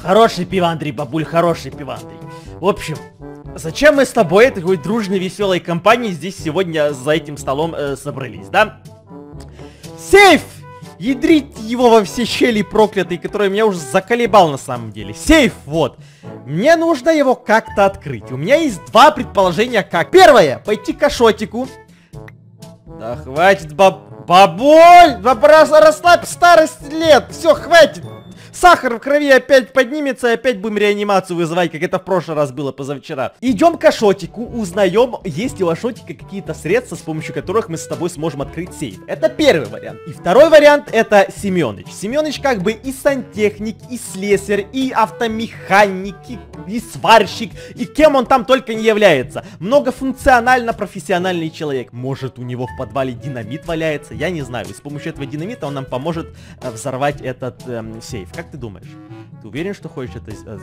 Хороший пивандрий, бабуль, хороший пивандрий. В общем, зачем мы с тобой, такой дружной, веселой компанией, здесь сегодня за этим столом собрались, да? Сейф! Ядрить его во все щели проклятый, который меня уже заколебал на самом деле. Сейф, вот. Мне нужно его как-то открыть. У меня есть два предположения как. Первое, пойти к Ашотику. Да хватит, бабуль! Расслабь старость лет. Все, хватит. Сахар в крови опять поднимется, и опять будем реанимацию вызывать, как это в прошлый раз было позавчера. Идем к Ашотику, узнаем, есть ли у Ашотика какие-то средства, с помощью которых мы с тобой сможем открыть сейф. Это первый вариант. И второй вариант это Семёныч. Семёныч как бы и сантехник, и слесарь, и автомеханик, и сварщик, и кем он там только не является. Многофункционально профессиональный человек. Может, у него в подвале динамит валяется, я не знаю. И с помощью этого динамита он нам поможет взорвать этот сейф. Как ты думаешь? Ты уверен, что хочешь это...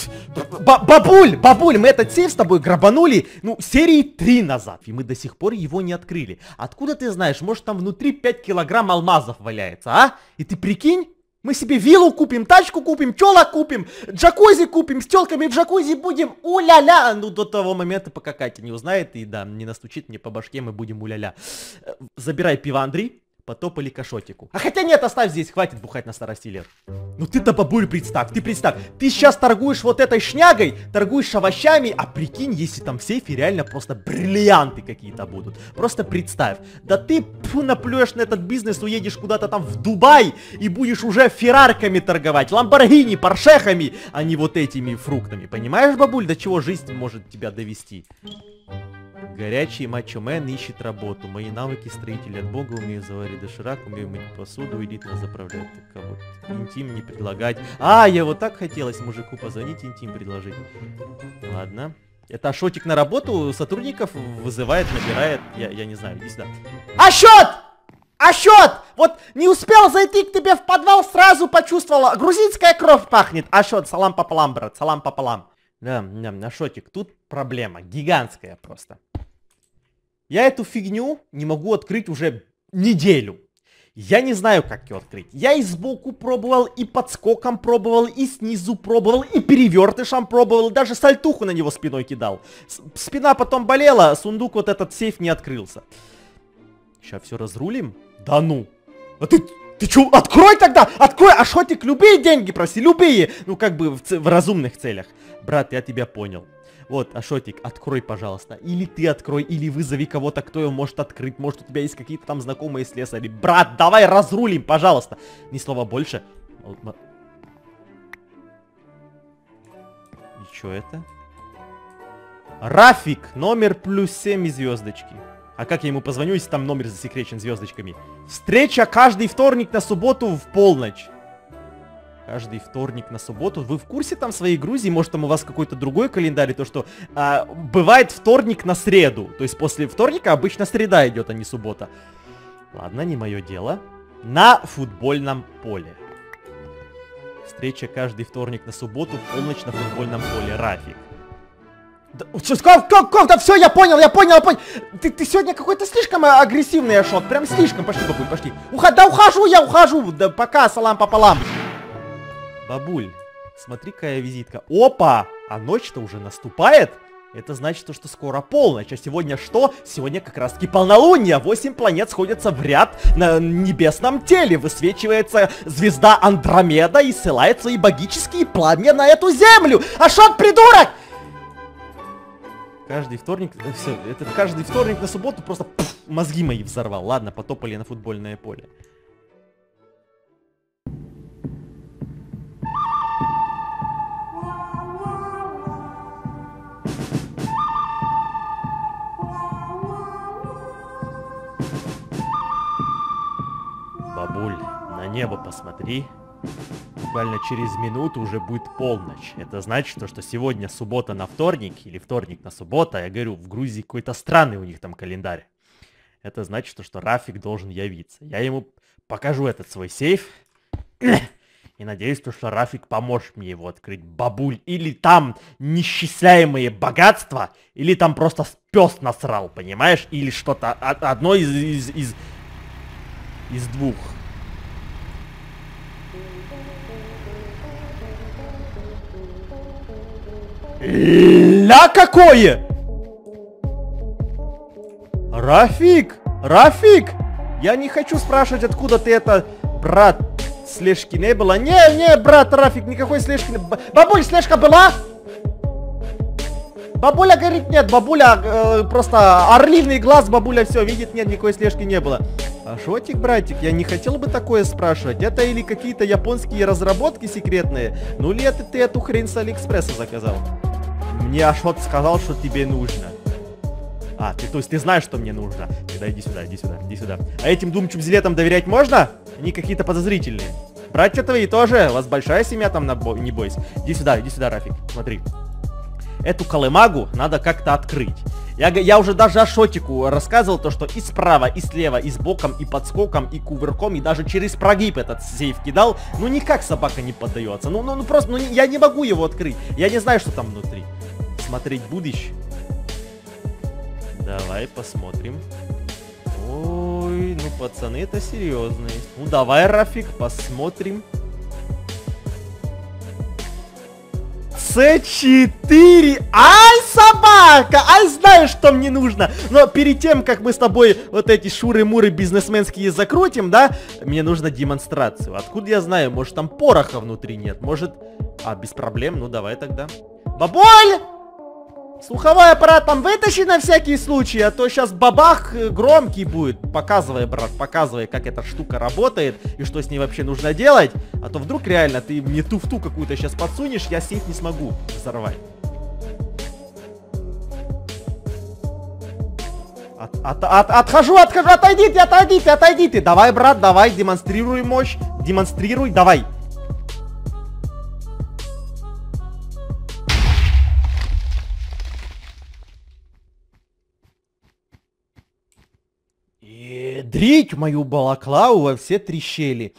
Бабуль, мы этот сейф с тобой грабанули, ну, серии 3 назад, и мы до сих пор его не открыли. Откуда ты знаешь? Может, там внутри 5 килограмм алмазов валяется, а? И ты прикинь? Мы себе виллу купим, тачку купим, тёлок купим, джакузи купим, с тёлками в джакузи будем у-ля-ля. Ну, до того момента, пока Катя не узнает и, да, не настучит мне по башке, мы будем у-ля-ля. Забирай пивандрий. Потопали к Ашотику. А хотя нет, оставь здесь, хватит бухать на старости лет. Ну ты-то, бабуль, представь, ты сейчас торгуешь вот этой шнягой, торгуешь овощами, а прикинь, если там в сейфе реально просто бриллианты какие-то будут. Просто представь, да ты наплюешь на этот бизнес, уедешь куда-то там в Дубай и будешь уже феррарками торговать, ламборгини, поршехами, а не вот этими фруктами. Понимаешь, бабуль, до чего жизнь может тебя довести? Горячий мачо-мен ищет работу. Мои навыки строителя от бога, умею заварить доширак, умею мыть посуду, элитно заправлять. Так, вот, интим не предлагать. А, я вот так хотелось мужику позвонить, интим предложить. Ладно. Это Ашотик на работу сотрудников вызывает, набирает. Я не знаю, иди сюда. Ашот! Вот не успел зайти к тебе в подвал, сразу почувствовала. Грузинская кровь пахнет. Ашот, салам пополам, брат, салам пополам. Да, Ашотик, тут проблема гигантская просто. Я эту фигню не могу открыть уже неделю. Я не знаю, как ее открыть. Я и сбоку пробовал, и подскоком пробовал, и снизу пробовал, и перевертышем пробовал, и даже сальтуху на него спиной кидал. Спина потом болела, сундук вот этот сейф не открылся. Сейчас все разрулим? Да ну. А ты чё, открой тогда! Открой, Ашотик, любые деньги проси, любые! Ну, как бы в разумных целях. Брат, я тебя понял. Вот, Ашотик, открой, пожалуйста. Или ты открой, или вызови кого-то, кто его может открыть. Может, у тебя есть какие-то там знакомые слесари. Брат, давай разрулим, пожалуйста. Ни слова больше. И чё это? Рафик, номер +7 звездочки. А как я ему позвоню, если там номер засекречен звездочками? Встреча каждый вторник на субботу в полночь. Каждый вторник на субботу. Вы в курсе там своей Грузии? Может, там у вас какой-то другой календарь? То, что бывает вторник на среду. То есть после вторника обычно среда идет, а не суббота. Ладно, не мое дело. На футбольном поле. Встреча каждый вторник на субботу в полночь на футбольном поле. Рафик. Да, как-то все, я понял. Ты сегодня какой-то слишком агрессивный, Ашот. Прям слишком. Пошли, бабуль, пошли. Да ухожу. Да пока, салам пополам. Бабуль, смотри, какая визитка. Опа! А ночь-то уже наступает. Это значит, что скоро полночь. А сегодня что? Сегодня как раз таки полнолуние. 8 планет сходятся в ряд на небесном теле. Высвечивается звезда Андромеда и ссылает свои магические пламя на эту землю. Ашот, придурок! Каждый вторник, все, это каждый вторник на субботу просто мозги мои взорвал. Ладно, потопали на футбольное поле. Бабуль, на небо посмотри. Буквально через минуту уже будет полночь. Это значит, что сегодня суббота на вторник или вторник на субботу. Я говорю, в Грузии какой-то странный у них там календарь. Это значит, что Рафик должен явиться. Я ему покажу этот свой сейф. И надеюсь, что Рафик поможет мне его открыть. Бабуль, или там неисчисляемые богатства, или там просто пес насрал, понимаешь? Или что-то одно из двух. Ля какое! Рафик! Рафик! Я не хочу спрашивать, откуда ты это, брат, слежки не было. Не, брат, Рафик, никакой слежки не было. Бабуль, слежка была? Бабуля говорит, нет, бабуля, просто орлиный глаз, бабуля все видит, нет, никакой слежки не было. А шотик, братик, я не хотел бы такое спрашивать. Это или какие-то японские разработки секретные, ну или это ты эту хрень с Алиэкспресса заказал? Мне Ашот сказал, что тебе нужно. А, то есть ты знаешь, что мне нужно. Тогда иди сюда, иди сюда, иди сюда. А этим двум чубзилетам доверять можно? Они какие-то подозрительные. Братья твои тоже, у вас большая семья там, не бойся. Иди сюда, Рафик, смотри. Эту колымагу надо как-то открыть. Я уже даже Ашотику рассказывал то, что и справа, и слева, и сбоком, и подскоком, и кувырком, и даже через прогиб этот сейф кидал. Ну никак собака не поддается. Ну просто, я не могу его открыть. Я не знаю, что там внутри. Смотреть будешь? Давай посмотрим. Ой, ну пацаны, это серьезные. Ну давай, Рафик, посмотрим. С4. Ай, собака! Ай, знаешь, что мне нужно. Но перед тем, как мы с тобой вот эти шуры-муры бизнесменские закрутим, да, мне нужно демонстрацию. Откуда я знаю? Может, там пороха внутри нет? Может... А, без проблем. Ну, давай тогда. Бабуль! Слуховой аппарат там вытащи на всякий случай, а то сейчас бабах громкий будет. Показывай, брат, показывай, как эта штука работает и что с ней вообще нужно делать. А то вдруг реально ты мне туфту какую-то сейчас подсунешь, я сейф не смогу взорвать. Отхожу, отойди ты. Давай, брат, давай, демонстрируй мощь. Демонстрируй, давай. Дрить мою балаклаву во все три щели.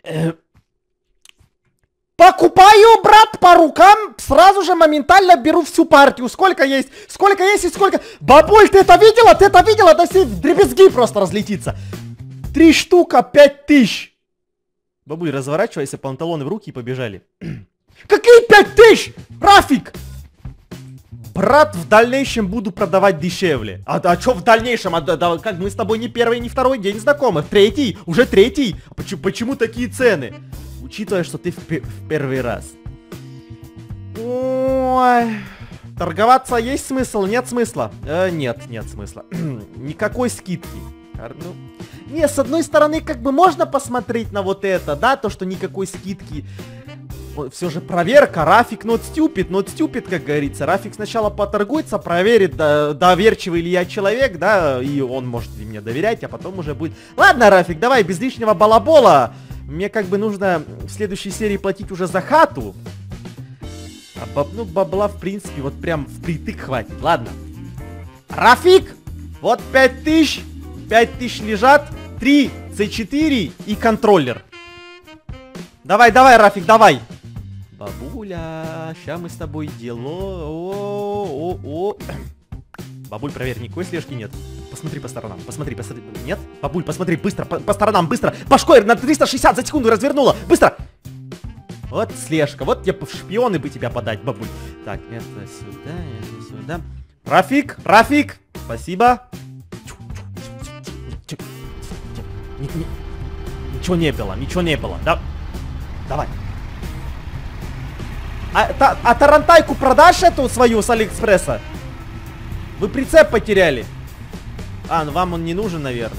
Покупаю, брат, по рукам. Сразу же моментально беру всю партию. Сколько есть и сколько. Бабуль, ты это видела? Да все дребезги просто разлетится. 3 штука, 5000. Бабуль, разворачивайся, панталоны в руки и побежали. Какие 5000? Рафик! Брат, в дальнейшем буду продавать дешевле. А что в дальнейшем? Как мы с тобой не первый, не второй день знакомы. Третий, уже третий. Почему такие цены? Учитывая, что ты в первый раз. Ой. Торговаться есть смысл? Нет смысла? Нет смысла. Никакой скидки. Ну, не, с одной стороны, как бы можно посмотреть на вот это, да, то, что никакой скидки. Все же проверка, Рафик not stupid, как говорится. Рафик сначала поторгуется, проверит, доверчивый ли я человек, да, и он может ли мне доверять, а потом уже будет... Ладно, Рафик, давай, без лишнего балабола. Мне как бы нужно в следующей серии платить уже за хату. А бабла, в принципе, вот прям впритык хватит. Ладно. Рафик, вот 5000 лежат, 3 C4 и контроллер. Давай, Рафик, давай. Бабуля, ща мы с тобой дело. Бабуль, проверь, никакой слежки нет. Посмотри по сторонам, посмотри. Нет? Бабуль, посмотри, быстро, по сторонам, быстро. Башкой на 360 за секунду развернула. Быстро. Вот слежка, вот я в шпионы бы тебя подать, бабуль. Так, это сюда. Рафик, спасибо. Ничего не было, да? Давай. А тарантайку продашь эту свою с Алиэкспресса? Вы прицеп потеряли. А, ну вам он не нужен, наверное.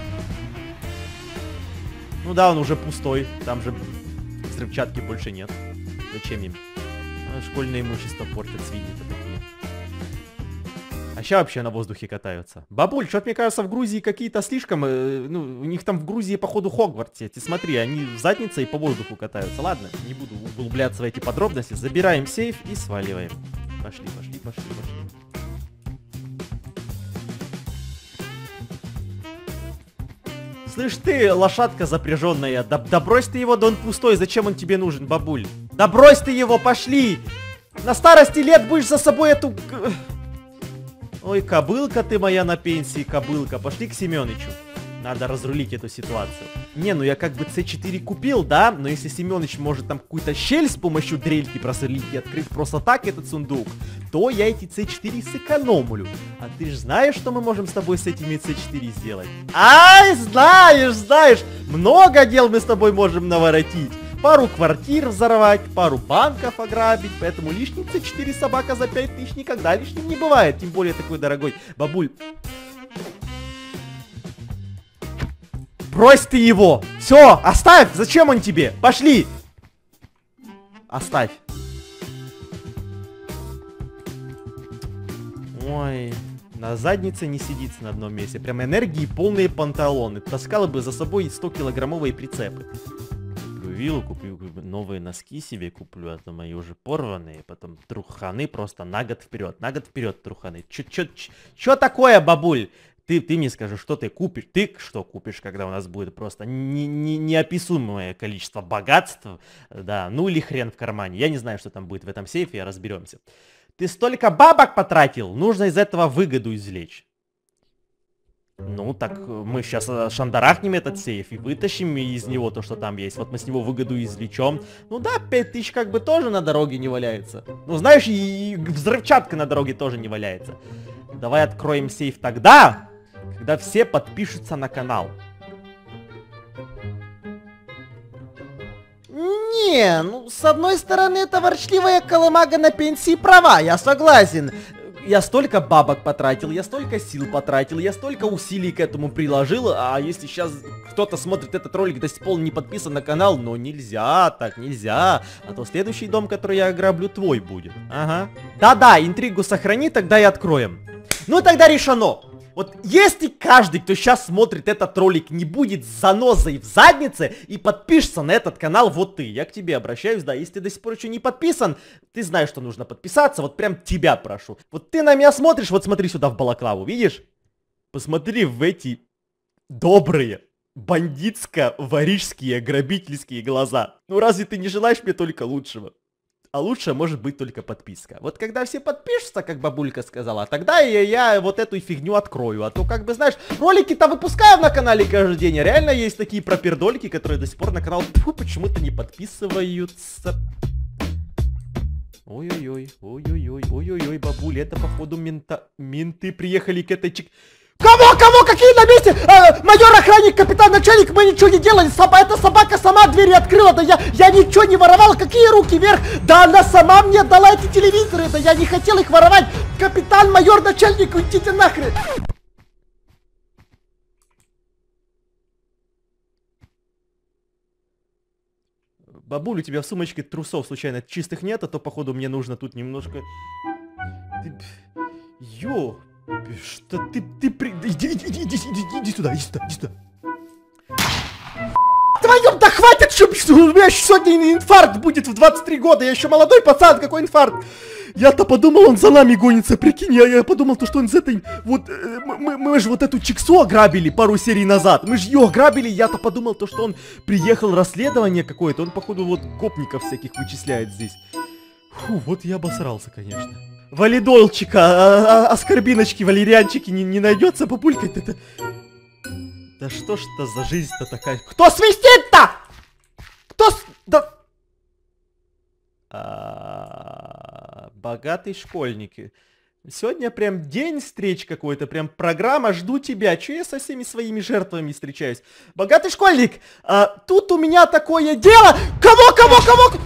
Ну да, он уже пустой. Там же взрывчатки больше нет. Зачем им? Школьное имущество портят свиньи-то такие. А ща вообще на воздухе катаются. Бабуль, что-то мне кажется, в Грузии какие-то слишком... ну, у них там в Грузии, походу, Хогвартс. Ты смотри, они в заднице и по воздуху катаются. Ладно, не буду углубляться в эти подробности. Забираем сейф и сваливаем. Пошли. Слышь ты, лошадка запряженная, да брось ты его, да он пустой, зачем он тебе нужен, бабуль? Да брось ты его, пошли! На старости лет будешь за собой эту... Ой, кобылка ты моя на пенсии, кобылка, пошли к Семёнычу. Надо разрулить эту ситуацию. Не, ну я как бы C4 купил, да? Но если Семёныч может там какую-то щель с помощью дрельки просверлить и открыть просто так этот сундук, то я эти C4 сэкономлю. А ты ж знаешь, что мы можем с тобой с этими C4 сделать? Ай, знаешь! Много дел мы с тобой можем наворотить. Пару квартир взорвать, пару банков ограбить. Поэтому лишний C4 собака за 5000 никогда лишним не бывает. Тем более такой дорогой. Бабуль... Брось ты его! Все, оставь! Зачем он тебе? Пошли! Оставь. Ой, на заднице не сидится на одном месте. Прям энергии полные панталоны. Таскала бы за собой 100-килограммовые прицепы. Куплю виллу, куплю новые носки себе куплю, а то мои уже порванные. Потом труханы просто на год вперед труханы. Чё такое, бабуль? Ты мне скажи, что ты купишь? Ты что купишь, когда у нас будет просто неописуемое количество богатств? Да, ну или хрен в кармане. Я не знаю, что там будет в этом сейфе, разберемся. Ты столько бабок потратил, нужно из этого выгоду извлечь. Ну, так мы сейчас шандарахнем этот сейф и вытащим из него то, что там есть. Вот мы с него выгоду извлечем. Ну да, 5000 как бы тоже на дороге не валяется. Ну, знаешь, и взрывчатка на дороге тоже не валяется. Давай откроем сейф тогда, когда все подпишутся на канал. Не, ну с одной стороны это ворчливая колымага на пенсии права, я согласен. Я столько бабок потратил, я столько сил потратил, я столько усилий к этому приложил, а если сейчас кто-то смотрит этот ролик до сих пор не подписан на канал, но нельзя, так нельзя, а то следующий дом, который я ограблю, твой будет. Ага. Да-да, интригу сохрани, тогда и откроем. Ну тогда решено. Вот если каждый, кто сейчас смотрит этот ролик, не будет с занозой в заднице и подпишется на этот канал, вот ты, я к тебе обращаюсь, да, если ты до сих пор еще не подписан, ты знаешь, что нужно подписаться, вот прям тебя прошу. Вот ты на меня смотришь, вот смотри сюда в балаклаву, видишь? Посмотри в эти добрые, бандитско-ворижские, грабительские глаза. Ну разве ты не желаешь мне только лучшего? А лучше может быть только подписка. Вот когда все подпишутся, как бабулька сказала, тогда я вот эту фигню открою. А то, как бы, знаешь, ролики-то выпускаю на канале каждый день. А реально есть такие пропердольки, которые до сих пор на канал почему-то не подписываются. Ой-ой-ой, ой-ой-ой, бабуля, это походу менты приехали к этой Кого? Какие на месте? Майор, охранник, капитан, начальник, мы ничего не делали. Эта собака сама двери открыла. Да я ничего не воровал. Какие руки вверх? Да она сама мне дала эти телевизоры. Да я не хотел их воровать. Капитан, майор, начальник, уйдите нахрен. Бабуль, у тебя в сумочке трусов случайно чистых нет? А то, походу, мне нужно тут немножко... Ё... Что ты иди сюда. Твою, да хватит, чтоб у меня сегодня инфаркт будет в 23 года, я еще молодой пацан, какой инфаркт? Я-то подумал, он за нами гонится, прикинь, я подумал, то, что он с этой, вот, мы же вот эту чиксу ограбили пару серий назад, мы же ее ограбили, я-то подумал, то, что он приехал, расследование какое-то, он, походу, вот гопников всяких вычисляет здесь. Фу, вот я обосрался, конечно. Валидолчика, аскорбиночки, валерьянчики не найдется, бабулька? Да что ж это за жизнь-то такая? Кто свистит-то? Да... Богатые школьники. Сегодня прям день встреч какой-то, прям программа «Жду тебя». Че я со всеми своими жертвами встречаюсь? Богатый школьник, тут у меня такое дело... Кого?